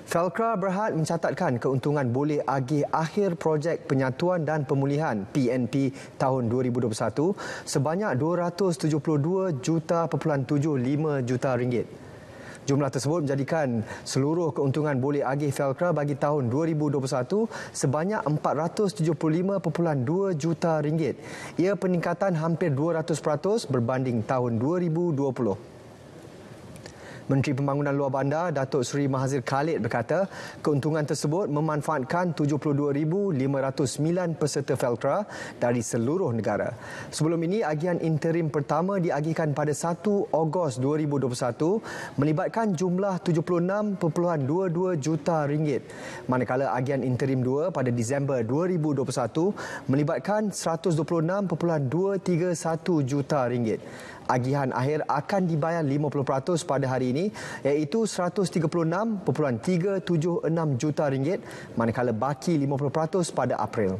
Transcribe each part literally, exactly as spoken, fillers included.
Felcra Berhad mencatatkan keuntungan boleh agih akhir projek penyatuan dan pemulihan P N P tahun dua ribu dua puluh satu sebanyak dua ratus tujuh puluh dua juta perpuluhan tujuh lima juta ringgit. Jumlah tersebut menjadikan seluruh keuntungan boleh agih Felcra bagi tahun dua ribu dua puluh satu sebanyak empat ratus tujuh puluh lima perpuluhan dua juta ringgit. Ia peningkatan hampir dua ratus peratus berbanding tahun dua ribu dua puluh. Menteri Pembangunan Luar Bandar Datuk Seri Mahazir Khalid berkata keuntungan tersebut memanfaatkan tujuh puluh dua ribu lima ratus sembilan peserta Felcra dari seluruh negara. Sebelum ini, agihan interim pertama diagihkan pada satu Ogos dua ribu dua puluh satu melibatkan jumlah tujuh puluh enam perpuluhan dua dua juta ringgit. Manakala agihan interim dua pada Disember dua ribu dua puluh satu melibatkan seratus dua puluh enam perpuluhan dua tiga satu juta ringgit. Agihan akhir akan dibayar lima puluh peratus pada hari ini iaitu seratus tiga puluh enam perpuluhan tiga tujuh enam juta ringgit manakala baki lima puluh peratus pada April.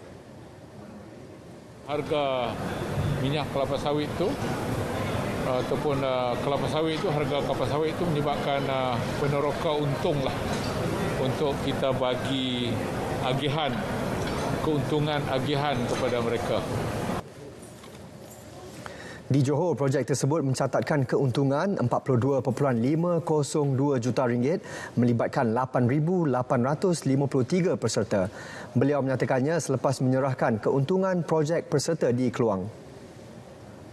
Harga minyak kelapa sawit itu ataupun uh, kelapa sawit itu harga kelapa sawit itu menyebabkan uh, peneroka untung lah untuk kita bagi agihan keuntungan agihan kepada mereka. Di Johor, projek tersebut mencatatkan keuntungan empat puluh dua perpuluhan lima kosong dua juta ringgit melibatkan lapan ribu lapan ratus lima puluh tiga peserta. Beliau menyatakannya selepas menyerahkan keuntungan projek peserta di Keluang.